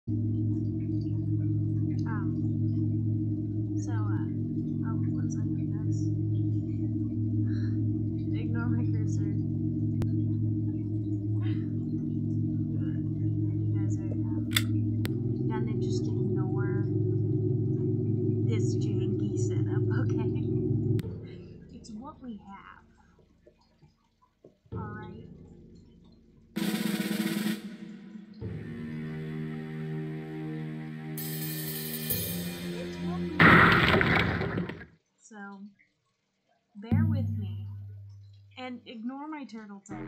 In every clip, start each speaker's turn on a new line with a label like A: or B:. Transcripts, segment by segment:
A: One second, guys. Ignore my cursor. You guys are gonna just ignore this janky setup, okay? It's what we have. Alright. It's what we have. So, bear with me. And ignore my turtle tag.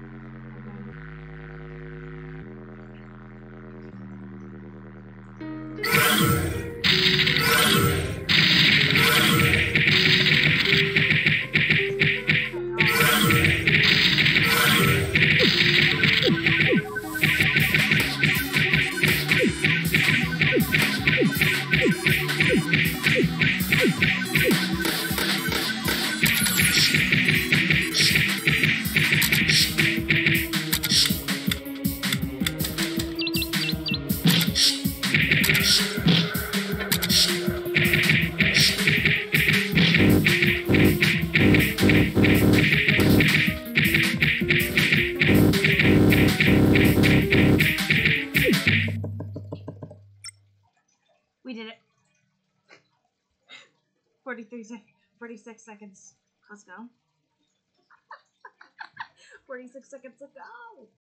A: We did it. 46 seconds. Let's go. 46 seconds to go.